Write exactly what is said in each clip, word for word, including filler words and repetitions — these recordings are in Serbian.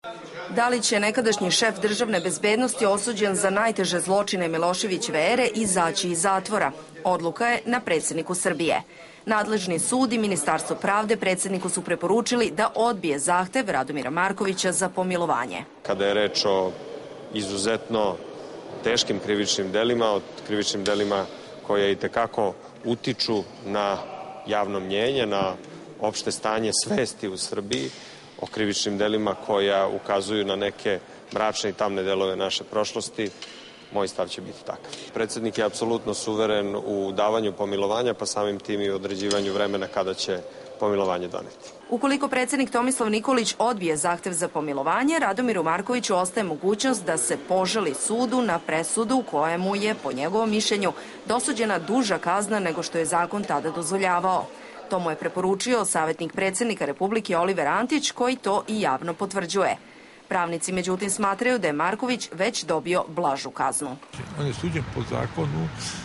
Da li će nekadašnji šef državne bezbednosti osuđen za najteže zločine Miloševićeve ere izaći iz zatvora? Odluka je na predsjedniku Srbije. Nadležni sud i Ministarstvo pravde predsjedniku su preporučili da odbije zahtev Radomira Markovića za pomilovanje. Kada je reč o izuzetno teškim krivičnim delima, od krivičnim delima koje itekako utiču na javno mnjenje, na opšte stanje svesti u Srbiji, o krivičnim delima koja ukazuju na neke mračne i tamne delove naše prošlosti, moj stav će biti takav. Predsjednik je apsolutno suveren u davanju pomilovanja, pa samim tim i u određivanju vremena kada će pomilovanje doneti. Ukoliko predsjednik Tomislav Nikolić odbije zahtev za pomilovanje, Radomiru Markoviću ostaje mogućnost da se požali sudu na presudu kojemu je, po njegovom mišljenju, dosuđena duža kazna nego što je zakon tada dozvoljavao. To mu je preporučio savjetnik predsjednika Republike Oliver Antić, koji to i javno potvrđuje. Pravnici međutim smatraju da je Marković već dobio blažu kaznu. On je suđen po zakonu,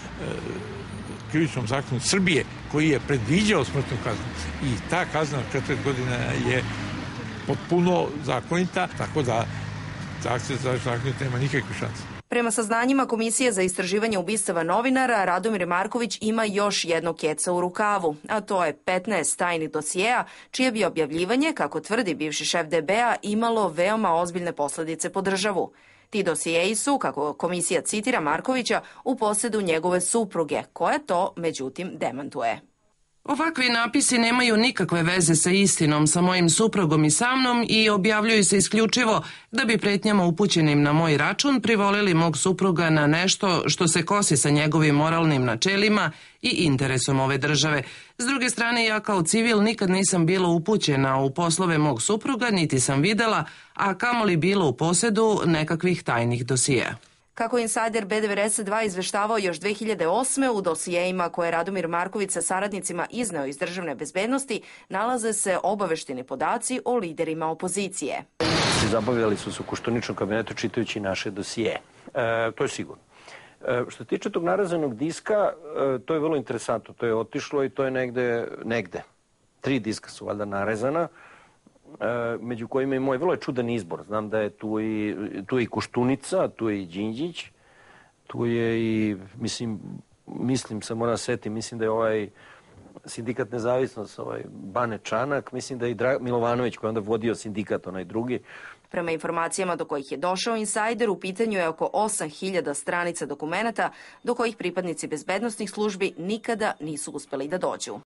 krivičnom zakonu Srbije, koji je predviđao smrtnu kaznu. I ta kazna od četiri godina je potpuno zakonita, tako da zahtev za zakonit nema nikakve šanse. Prema saznanjima Komisije za istraživanje ubistava novinara, Radomir Marković ima još jedno keca u rukavu, a to je petnaest tajnih dosijeja, čije bi objavljivanje, kako tvrdi bivši šef D B A, imalo veoma ozbiljne posljedice po državu. Ti dosijeji su, kako komisija citira Markovića, u posjedu njegove supruge, koja to međutim demantuje. Ovakvi napisi nemaju nikakve veze sa istinom, sa mojim suprugom i sa mnom i objavljuju se isključivo da bi pretnjama upućenim na moj račun privolili mog supruga na nešto što se kosi sa njegovim moralnim načelima i interesom ove države. S druge strane, ja kao civil nikad nisam bila upućena u poslove mog supruga, niti sam videla, a kamoli bilo u posjedu nekakvih tajnih dosija. Kako insajder B devedeset dva izveštavao još dve hiljade osme. u dosijejima koje je Radomir Marković sa saradnicima izneo iz državne bezbednosti nalaze se obavešteni podaci o liderima opozicije. Zabavljali su se u Koštuničnom kabinetu čitajući naše dosije. E, to je sigurno. E, što se tiče tog narazanog diska, e, to je vrlo interesantno. To je otišlo i to je negde, negde. Tri diska su valjda narezana, među kojima je moj vrlo čudan izbor. Znam da je tu i, tu je i Koštunica, tu je i Đinđić, tu je i, mislim, mislim se moram setiti, mislim da je ovaj sindikat Nezavisnost, ovaj Bane Čanak, mislim da je i Dra Milovanović koji je onda vodio sindikat, onaj drugi. Prema informacijama do kojih je došao insajder, u pitanju je oko osam hiljada stranica dokumenata do kojih pripadnici bezbednosnih službi nikada nisu uspeli da dođu.